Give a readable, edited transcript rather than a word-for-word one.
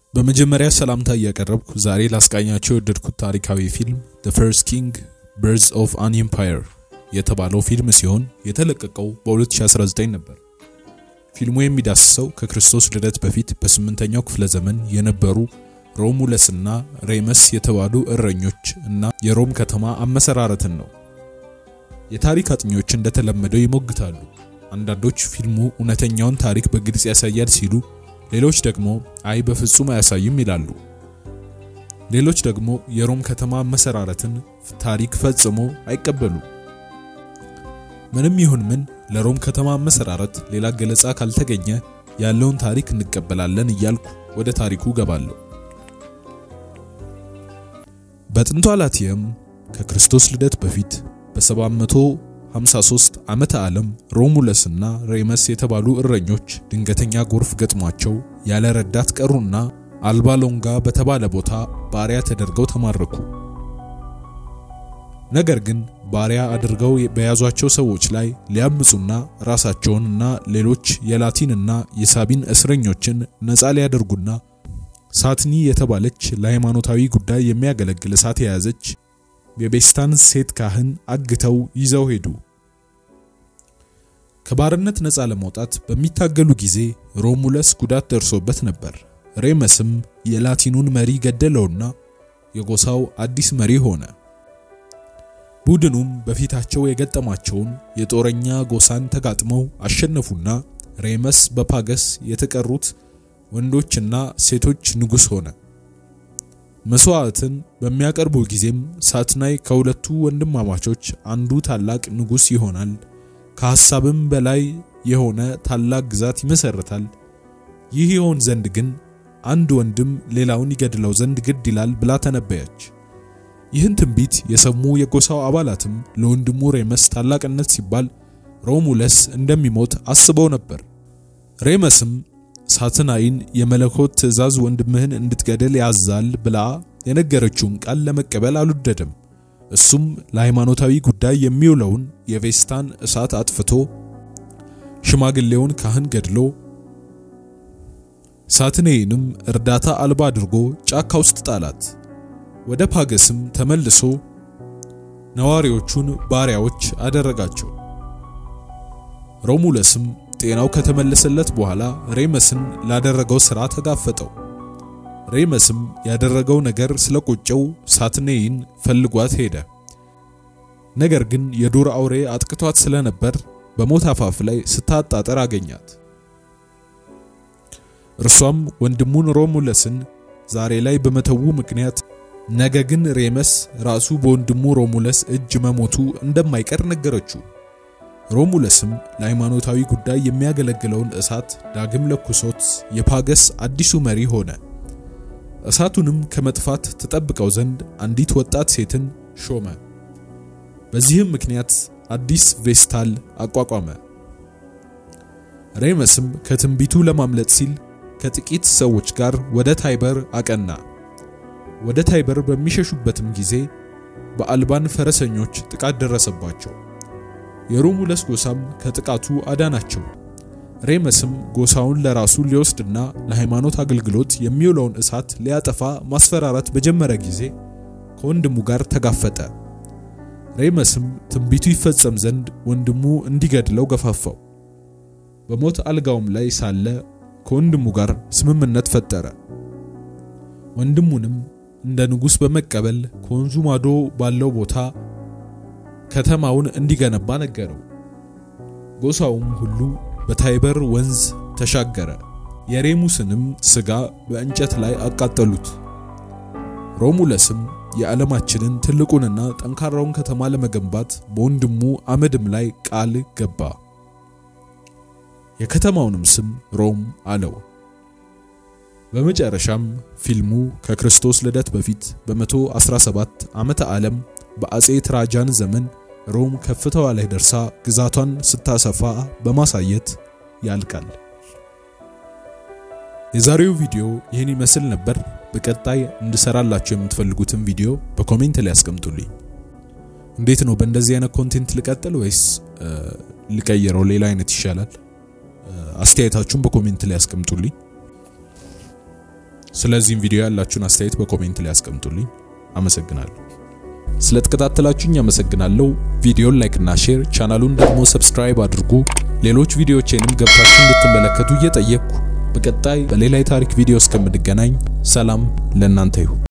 በመጀመሪያ ሰላምታ ያቀረብኩ ዛሬ ላስቃኛቸው የወደድኩት ታሪካዊ ፊልም The First King Birds of an Empire የተባለው ፊልም ሲሆን የተለቀቀው በ2019 ነበር። ፊልሙ የሚዳስሰው ከክርስቶስ ልደት በፊት በ8ኛው ክፍለ ዘመን የነበሩ ሮሙለስና ሬመስ የተባሉ እረኞች እና የሮም ከተማ አመሰራረትን ነው። የታሪክ አጥኚዎች እንደተለመደው ይሞግታሉ። አንዳንዶች ፊልሙ እውነተኛውን ታሪክ በግልጽ ያሳያል ሲሉ ሌሎች ደግሞ አይ በፍጹም አያሳይም ይላሉ። ሌሎች ደግሞ የሮም ከተማ መሰራረትን ታሪክ ፈጽሞ አይቀበሉም። ምንም ይሁን ምን ለሮም ከተማ መሰራረት ሌላ ገለጻ ካልተገኘ ያለውን ታሪክ እንቀበላለን እያልኩ ወደ ታሪኩ ገባለሁ። በጥንቷ ላቲየም ከክርስቶስ ልደት በፊት በ753 ዓመተ ዓለም ሮሙለስና ሬመስ የተባሉ እረኞች ድንገተኛ ጎርፍ ገጥሟቸው ያለ ረዳት ቀሩና አልባ ሎንጋ በተባለ ቦታ ባሪያ ተደርገው ተማረኩ። ነገር ግን ባሪያ አድርገው በያዟቸው ሰዎች ላይ ሊያምጹና ራሳቸውንና ሌሎች የላቲንና የሳቢን እስረኞችን ነፃ ሊያደርጉና ሳትኒ የተባለች ለሃይማኖታዊ ጉዳይ የሚያገለግል እሳት የያዘች የቤስታን ሴት ካህን አግተው ይዘው ሄዱ። ከባርነት ነፃ ለመውጣት በሚታገሉ ጊዜ ሮሙለስ ጉዳት ደርሶበት ነበር። ሬመስም የላቲኑን መሪ ገደለውና የጎሳው አዲስ መሪ ሆነ። ቡድኑም በፊታቸው የገጠማቸውን የጦረኛ ጎሳን ተጋጥመው አሸነፉና ሬመስ በፓገስ የተቀሩት ወንዶችና ሴቶች ንጉስ ሆነ። መስዋዕትን በሚያቀርቡ ጊዜም ሳትናይ ከሁለቱ ወንድማማቾች አንዱ ታላቅ ንጉስ ይሆናል፣ ከሐሳብም በላይ የሆነ ታላቅ ግዛት ይመሰርታል። ይህ ይሆን ዘንድ ግን አንድ ወንድም ሌላውን ይገድለው ዘንድ ግድ ይላል ብላ ተነበየች። ይህን ትንቢት የሰሙ የጎሳው አባላትም ለወንድሙ ሬመስ ታላቅነት ሲባል ሮሙለስ እንደሚሞት አስበው ነበር። ሬመስም ሳትናይን የመለኮት ትእዛዝ ወንድምህን እንድትገድል ያዛል ብላ የነገረችውን ቃል ለመቀበል አልወደደም። እሱም ለሃይማኖታዊ ጉዳይ የሚውለውን የቬስታን እሳት አጥፍቶ ሽማግሌውን ካህን ገድሎ ሳትናይንም እርዳታ አልባ አድርጎ ጫካ ውስጥ ጣላት። ወደ ፓገስም ተመልሶ ነዋሪዎቹን ባሪያዎች አደረጋቸው። ሮሙለስም ጤናው ከተመለሰለት በኋላ ሬመስን ላደረገው ሥራ ተጋፈጠው። ሬመስም ያደረገው ነገር ስለቆጨው ሳትናይን ፈልጓት ሄደ። ነገር ግን የዱር አውሬ አጥቅቷት ስለነበር በሞት አፋፍ ላይ ስታጣጠር አገኛት። እርሷም ወንድሙን ሮሙለስን ዛሬ ላይ በመተው ምክንያት ነገ ግን ሬመስ ራሱ በወንድሙ ሮሙለስ እጅ መሞቱ እንደማይቀር ነገረችው። ሮሙለስም ለሃይማኖታዊ ጉዳይ የሚያገለግለውን እሳት ዳግም ለኩሶት የፓገስ አዲሱ መሪ ሆነ። እሳቱንም ከመጥፋት ተጠብቀው ዘንድ አንዲት ወጣት ሴትን ሾመ። በዚህም ምክንያት አዲስ ቬስታል አቋቋመ። ሬመስም ከትንቢቱ ለማምለጥ ሲል ከጥቂት ሰዎች ጋር ወደ ታይበር አቀና። ወደ ታይበር በሚሸሹበትም ጊዜ በአልባን ፈረሰኞች ጥቃት ደረሰባቸው። የሮሙለስ ጎሳም ከጥቃቱ አዳናቸው። ሬመስም ጎሳውን ለራሱ ሊወስድና ለሃይማኖት አገልግሎት የሚውለውን እሳት ሊያጠፋ ማስፈራራት በጀመረ ጊዜ ከወንድሙ ጋር ተጋፈጠ። ሬመስም ትንቢቱ ይፈጸም ዘንድ ወንድሙ እንዲገድለው ገፋፋው። በሞት አልጋውም ላይ ሳለ ከወንድሙ ጋር ስምምነት ፈጠረ። ወንድሙንም እንደ ንጉስ በመቀበል ከወንዙ ማዶ ባለው ቦታ ከተማውን እንዲገነባ ነገረው። ጎሳውም ሁሉ በታይበር ወንዝ ተሻገረ። የሬሙስንም ስጋ በእንጨት ላይ አቃጠሉት። ሮሙለስም የዓለማችንን ትልቁንና ጠንካራውን ከተማ ለመገንባት በወንድሙ አመድም ላይ ቃል ገባ። የከተማውንም ስም ሮም አለው። በመጨረሻም ፊልሙ ከክርስቶስ ልደት በፊት በ117 ዓመተ ዓለም በአጼ ትራጃን ዘመን ሮም ከፍታዋ ላይ ደርሳ ግዛቷን ስታሰፋ በማሳየት ያልቃል። የዛሬው ቪዲዮ ይህን ይመስል ነበር። በቀጣይ እንድሰራላችሁ የምትፈልጉትን ቪዲዮ በኮሜንት ላይ አስቀምጡልኝ። እንዴት ነው በእንደዚህ አይነት ኮንቴንት ልቀጥል ወይስ ልቀይረው ሌላ አይነት ይሻላል? አስተያየታችሁን በኮሜንት ላይ አስቀምጡልኝ። ስለዚህም ቪዲዮ ያላችሁን አስተያየት በኮሜንት ላይ አስቀምጡልኝ። አመሰግናለሁ። ስለተከታተላችሁኝ አመሰግናለሁ። ቪዲዮን ላይክ እና ሼር፣ ቻናሉን ደግሞ ሰብስክራይብ አድርጉ። ሌሎች ቪዲዮዎችንም ገብታችሁ እንድትመለከቱ እየጠየቅኩ በቀጣይ በሌላ የታሪክ ቪዲዮ እስከምንገናኝ ሰላም ለእናንተ ይሁን።